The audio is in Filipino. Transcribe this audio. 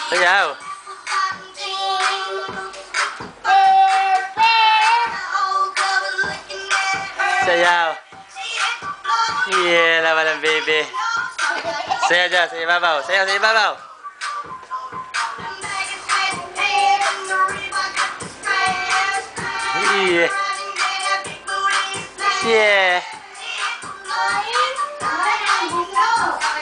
Sayaw. Sayaw. Yeah, laban ng baby. Sayaw dyan, sa ibabaw. Sayaw sa ibabaw. Yeah. Yeah.